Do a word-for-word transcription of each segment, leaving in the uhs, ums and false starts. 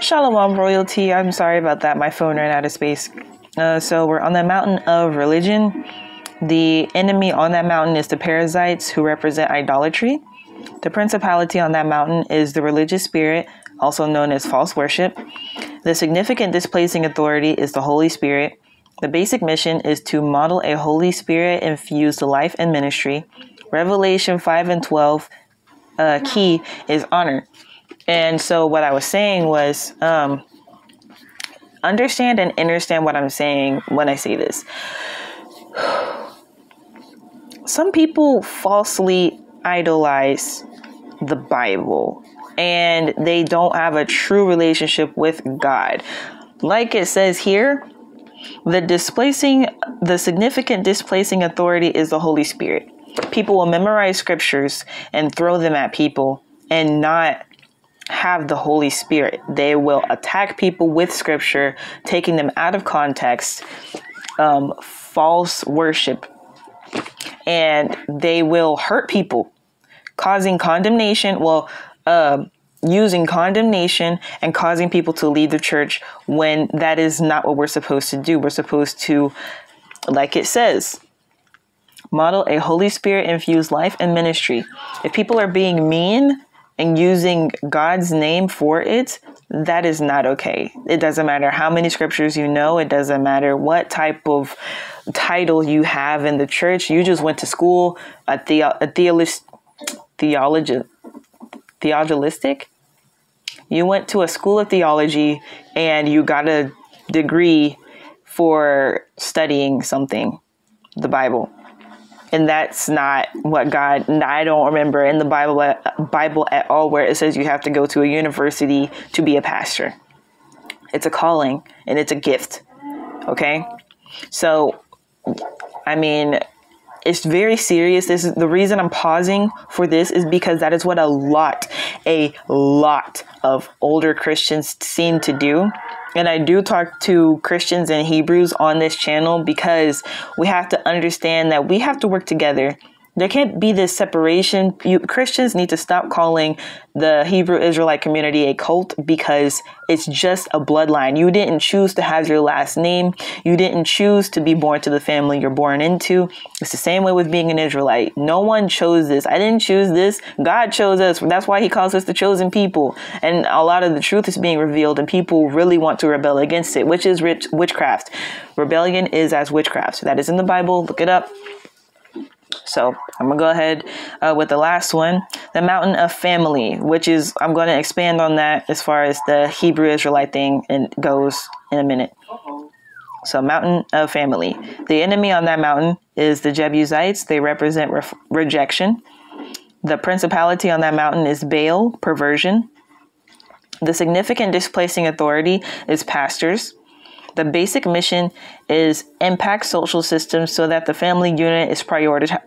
Shalom royalty. I'm sorry about that. My phone ran out of space. Uh, so we're on the mountain of religion. The enemy on that mountain is the parasites, who represent idolatry. The principality on that mountain is the religious spirit, also known as false worship. The significant displacing authority is the Holy Spirit. The basic mission is to model a Holy Spirit infused life and ministry. Revelation five and twelve uh, key is honor. And so what I was saying was, um, understand and understand what I'm saying when I say this. Some people falsely idolize the Bible and they don't have a true relationship with God. Like it says here, the displacing, the significant displacing authority is the Holy Spirit. People will memorize scriptures and throw them at people and not have the Holy Spirit. They will attack people with scripture, taking them out of context, um, false worship, and they will hurt people, causing condemnation. Well, uh, using condemnation and causing people to leave the church when that is not what we're supposed to do. We're supposed to, like it says, model a Holy Spirit infused life and ministry. If people are being mean and using God's name for it, that is not okay. It doesn't matter how many scriptures you know. It doesn't matter what type of title you have in the church. You just went to school, a, the, a theologist, theology, theologistic. You went to a school of theology and you got a degree for studying something, the Bible. And that's not what God, I don't remember in the Bible, Bible at all where it says you have to go to a university to be a pastor. It's a calling and it's a gift. Okay. So, I mean, it's very serious. This is the reason I'm pausing for this, is because that is what a lot, a lot of older Christians seem to do. And I do talk to Christians and Hebrews on this channel because we have to understand that we have to work together. There can't be this separation. You, Christians need to stop calling the Hebrew Israelite community a cult, because it's just a bloodline. You didn't choose to have your last name. You didn't choose to be born to the family you're born into. It's the same way with being an Israelite. No one chose this. I didn't choose this. God chose us. That's why he calls us the chosen people. And a lot of the truth is being revealed and people really want to rebel against it, which is rich, witchcraft. Rebellion is as witchcraft. That is in the Bible. Look it up. So I'm going to go ahead uh, with the last one, the mountain of family, which is, I'm going to expand on that as far as the Hebrew Israelite thing and goes in a minute. So mountain of family. The enemy on that mountain is the Jebusites. They represent re- rejection. The principality on that mountain is Baal, perversion. The significant displacing authority is pastors. The basic mission is impact social systems so that the family unit is prioritized.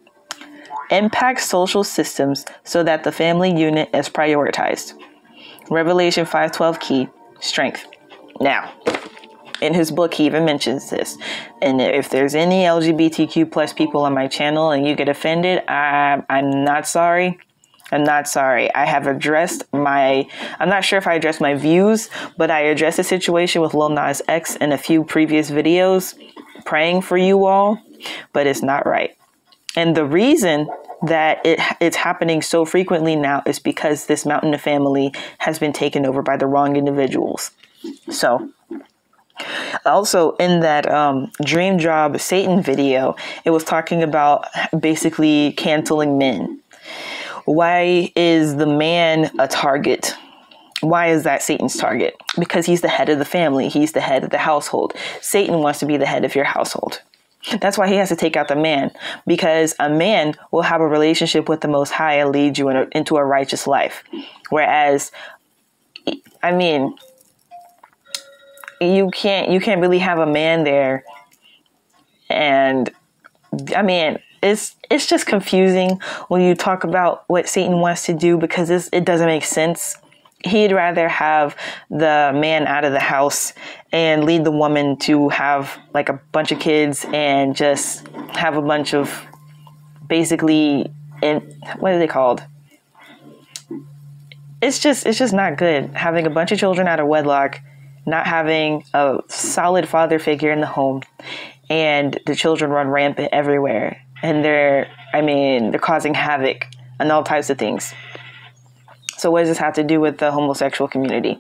Impact social systems so that the family unit is prioritized. Revelation five twelve key, strength. Now, in his book, he even mentions this. And if there's any L G B T Q plus people on my channel and you get offended, I, I'm not sorry. I'm not sorry. I have addressed my, I'm not sure if I addressed my views, but I addressed the situation with Lil Nas X in a few previous videos, praying for you all, but it's not right. And the reason that it it's happening so frequently now is because this mountain of family has been taken over by the wrong individuals. So also in that um, Dream Job Satan video, it was talking about basically canceling men. Why is the man a target? Why is that Satan's target? Because he's the head of the family. He's the head of the household. Satan wants to be the head of your household. That's why he has to take out the man, because a man will have a relationship with the Most High and lead you in a, into a righteous life. Whereas, I mean, you can't, you can't really have a man there. And I mean, It's it's just confusing when you talk about what Satan wants to do, because it's, it doesn't make sense. He'd rather have the man out of the house and lead the woman to have like a bunch of kids and just have a bunch of basically, in, what are they called? it's just it's just not good having a bunch of children out of wedlock, not having a solid father figure in the home, and the children run rampant everywhere. And they're, I mean, they're causing havoc and all types of things. So what does this have to do with the homosexual community?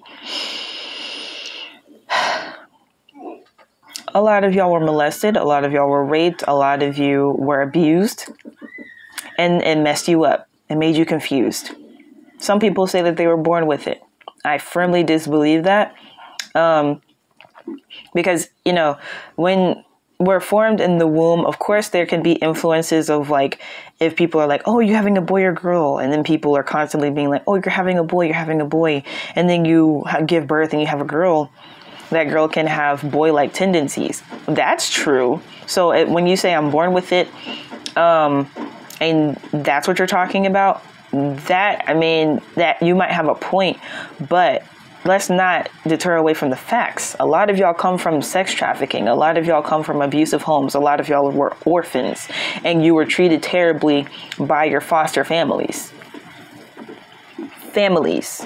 A lot of y'all were molested. A lot of y'all were raped. A lot of you were abused, and it messed you up. It made you confused. Some people say that they were born with it. I firmly disbelieve that. Um, because, you know, when we're formed in the womb, of course, there can be influences of like, if people are like, oh, you're having a boy or girl. And then people are constantly being like, oh, you're having a boy, you're having a boy. And then you give birth and you have a girl. That girl can have boy-like tendencies. That's true. So it, when you say I'm born with it, um, and that's what you're talking about, that, I mean, that you might have a point, but let's not deter away from the facts. A lot of y'all come from sex trafficking. A lot of y'all come from abusive homes. A lot of y'all were orphans, and you were treated terribly by your foster families. Families.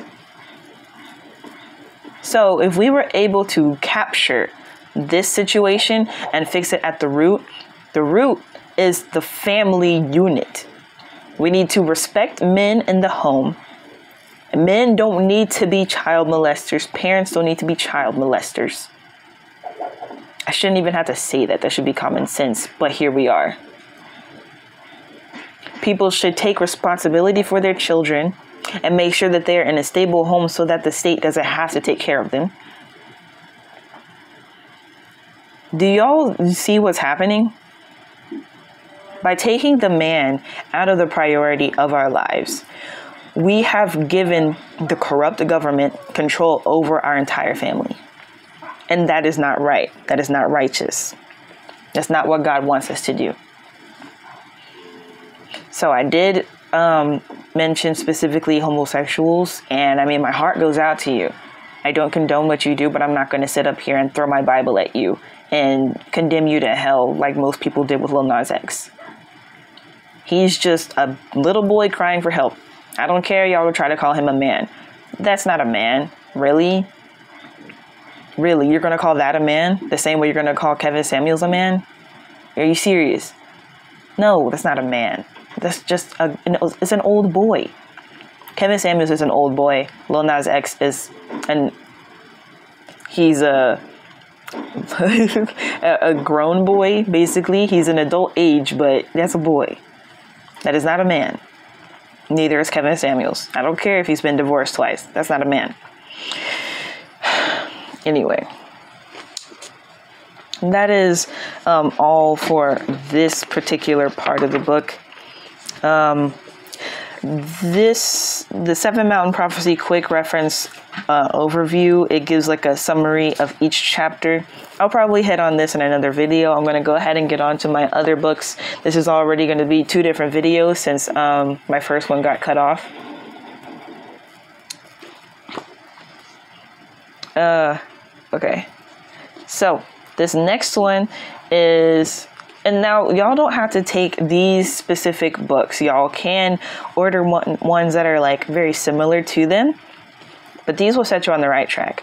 So if we were able to capture this situation and fix it at the root, the root is the family unit. We need to respect men in the home. Men don't need to be child molesters. Parents don't need to be child molesters. I shouldn't even have to say that. That should be common sense. But here we are. People should take responsibility for their children and make sure that they're in a stable home so that the state doesn't have to take care of them. Do y'all see what's happening? By taking the man out of the priority of our lives, we have given the corrupt government control over our entire family. And that is not right. That is not righteous. That's not what God wants us to do. So I did um, mention specifically homosexuals. And I mean, my heart goes out to you. I don't condone what you do, but I'm not going to sit up here and throw my Bible at you and condemn you to hell like most people did with Lil Nas X. He's just a little boy crying for help. I don't care. Y'all would try to call him a man. That's not a man. Really? Really? You're going to call that a man? The same way you're going to call Kevin Samuels a man? Are you serious? No, that's not a man. That's just a, it's an old boy. Kevin Samuels is an old boy. Lil Nas X is an, he's a, a grown boy, basically. He's an adult age, but that's a boy. That is not a man. Neither is Kevin Samuels. I don't care if he's been divorced twice. That's not a man. Anyway, that is um, all for this particular part of the book. Um, this, the Seven Mountain Prophecy quick reference uh, overview, it gives like a summary of each chapter. I'll probably hit on this in another video. I'm going to go ahead and get on to my other books. This is already going to be two different videos since um, my first one got cut off. Uh, okay. So this next one is, and now y'all don't have to take these specific books. Y'all can order one, ones that are like very similar to them, but these will set you on the right track.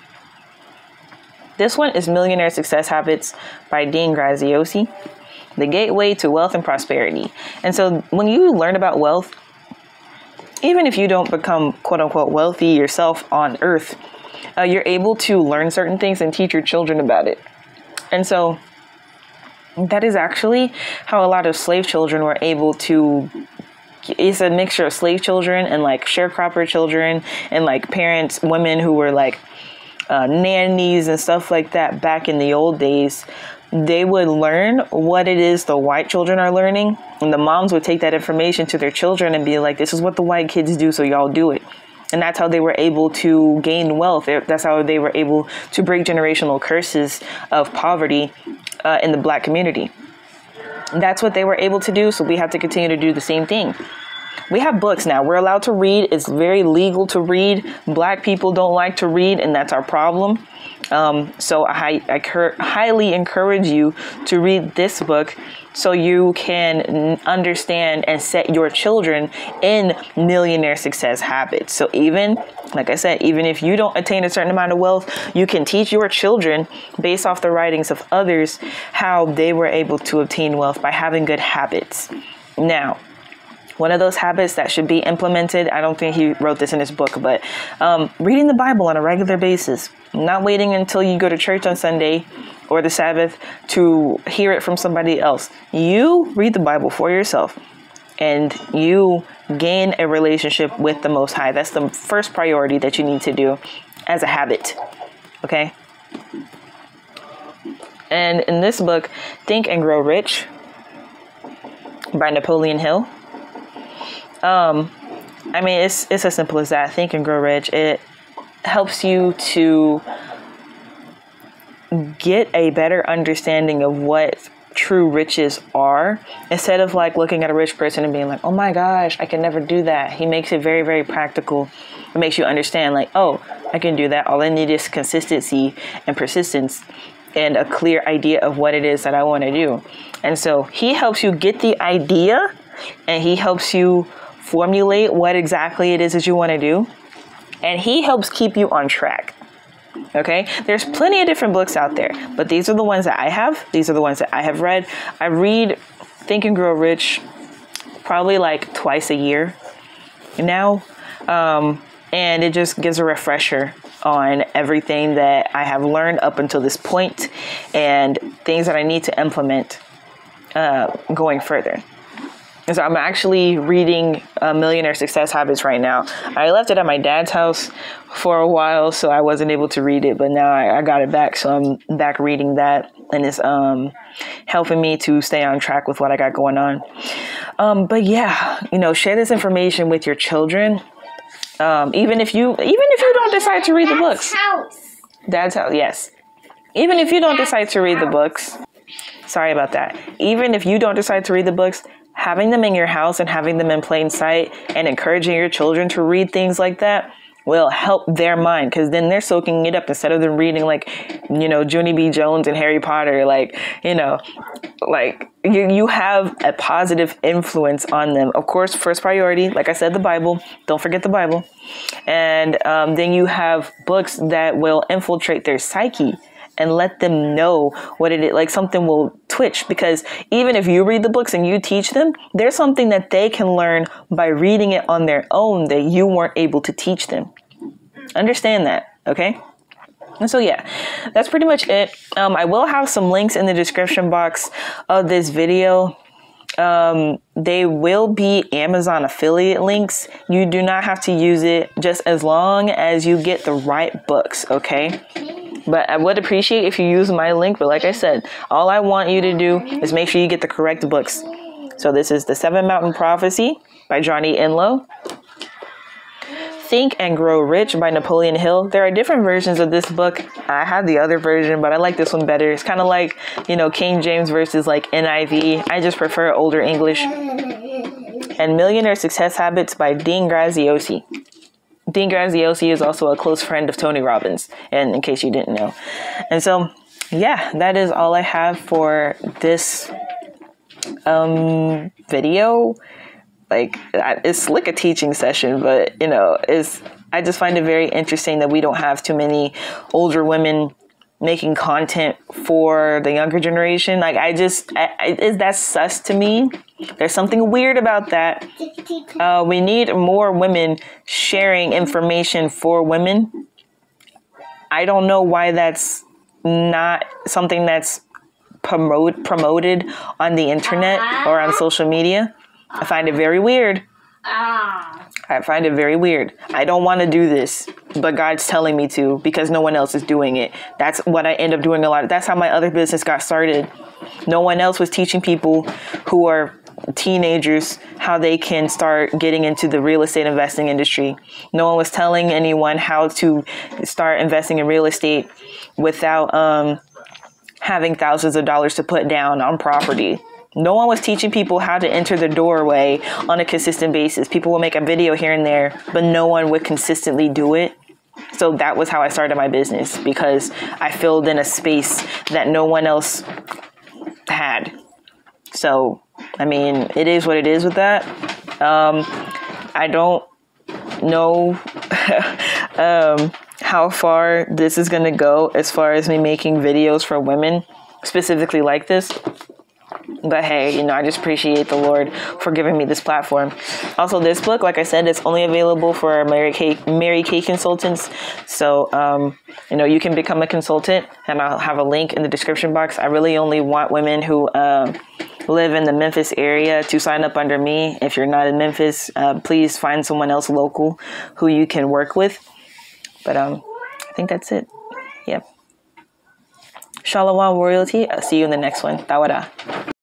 This one is Millionaire Success Habits by Dean Graziosi, the gateway to wealth and prosperity. And so when you learn about wealth, even if you don't become quote unquote wealthy yourself on earth, uh, you're able to learn certain things and teach your children about it. And so that is actually how a lot of slave children were able to, it's a mixture of slave children and like sharecropper children and like parents, women who were like uh, nannies and stuff like that back in the old days. They would learn what it is the white children are learning, and the moms would take that information to their children and be like, this is what the white kids do, so y'all do it. And that's how they were able to gain wealth. That's how they were able to break generational curses of poverty uh, in the black community. That's what they were able to do. So we have to continue to do the same thing. We have books now. We're allowed to read. It's very legal to read. Black people don't like to read, and that's our problem. Um, so I, I cur- highly encourage you to read this book. so you can understand and set your children in millionaire success habits. So even, like I said, even if you don't attain a certain amount of wealth, you can teach your children based off the writings of others how they were able to obtain wealth by having good habits. Now, one of those habits that should be implemented, I don't think he wrote this in his book, but um, reading the Bible on a regular basis, not waiting until you go to church on Sunday or the Sabbath to hear it from somebody else. You read the Bible for yourself and you gain a relationship with the Most High. That's the first priority that you need to do as a habit. Okay. And in this book, Think and Grow Rich by Napoleon Hill. Um, I mean, it's, it's as simple as that. Think and Grow Rich. It helps you to get a better understanding of what true riches are, instead of like looking at a rich person and being like, oh my gosh, I can never do that. He makes it very, very practical. It makes you understand like, oh, I can do that. All I need is consistency and persistence and a clear idea of what it is that I want to do. And so he helps you get the idea and he helps you formulate what exactly it is that you want to do. And he helps keep you on track. Okay, there's plenty of different books out there, but these are the ones that I have. These are the ones that I have read. I read Think and Grow Rich probably like twice a year now. Um, and it just gives a refresher on everything that I have learned up until this point and things that I need to implement uh, going further. And so I'm actually reading uh, Millionaire Success Habits right now. I left it at my dad's house for a while, so I wasn't able to read it. But now I, I got it back, so I'm back reading that. And it's um, helping me to stay on track with what I got going on. Um, but yeah, you know, share this information with your children. Um, even if you, even if you don't decide to read the books. Dad's house, yes. Even if you don't decide to read the books. Sorry about that. Even if you don't decide to read the books, having them in your house and having them in plain sight and encouraging your children to read things like that will help their mind, because then they're soaking it up instead of them reading like, you know, Junie B. Jones and Harry Potter. Like, you know, like you, you have a positive influence on them. Of course, first priority, like I said, the Bible. Don't forget the Bible. And um, then you have books that will infiltrate their psyche and let them know what it is. Like something will twitch, because even if you read the books and you teach them, there's something that they can learn by reading it on their own that you weren't able to teach them. Understand that, okay? And so, yeah, that's pretty much it. Um, I will have some links in the description box of this video. Um, they will be Amazon affiliate links. You do not have to use it, just as long as you get the right books, okay? But I would appreciate if you use my link. But like I said, all I want you to do is make sure you get the correct books. So this is The Seven Mountain Prophecy by Johnny Enlow. Think and Grow Rich by Napoleon Hill. There are different versions of this book. I have the other version, but I like this one better. It's kind of like, you know, King James versus like N I V. I just prefer older English. And Millionaire Success Habits by Dean Graziosi. Dean Graziosi is also a close friend of Tony Robbins, and in case you didn't know. And so, yeah, that is all I have for this um, video. Like, it's like a teaching session, but, you know, it's, I just find it very interesting that we don't have too many older women making content for the younger generation. Like, I just, I, I, that's sus to me. There's something weird about that. Uh, we need more women sharing information for women. I don't know why that's not something that's promote, promoted on the internet or on social media. I find it very weird. I find it very weird. I don't want to do this, but God's telling me to because no one else is doing it. That's what I end up doing a lot. That's how my other business got started. No one else was teaching people who are teenagers how they can start getting into the real estate investing industry. No one was telling anyone how to start investing in real estate without um, having thousands of dollars to put down on property. No one was teaching people how to enter the doorway on a consistent basis. People will make a video here and there, but no one would consistently do it. So that was how I started my business, because I filled in a space that no one else had. So, I mean, it is what it is with that. Um, I don't know um, how far this is going to go as far as me making videos for women, specifically like this. But hey, you know, I just appreciate the Lord for giving me this platform. Also, this book, like I said, it's only available for Mary Kay, Mary Kay consultants. So, um, you know, you can become a consultant, and I'll have a link in the description box. I really only want women who uh, live in the Memphis area to sign up under me. If you're not in Memphis, uh, please find someone else local who you can work with. But um, I think that's it. Yep. Shalom royalty. I'll see you in the next one. Tawada.